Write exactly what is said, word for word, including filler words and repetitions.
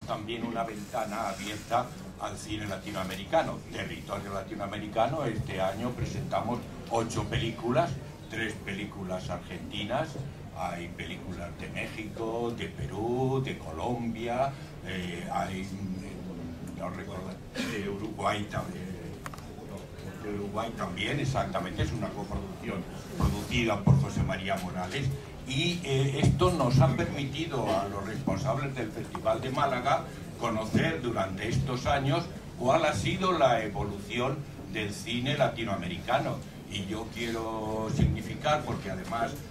también una ventana abierta al cine latinoamericano, territorio latinoamericano. Este año presentamos ocho películas, tres películas argentinas, hay películas de México, de Perú, de Colombia, eh, hay, no recuerdo, de Uruguay también. De Uruguay también, exactamente, es una coproducción producida por José María Morales, y eh, esto nos ha permitido a los responsables del Festival de Málaga conocer durante estos años cuál ha sido la evolución del cine latinoamericano. Y yo quiero significar, porque además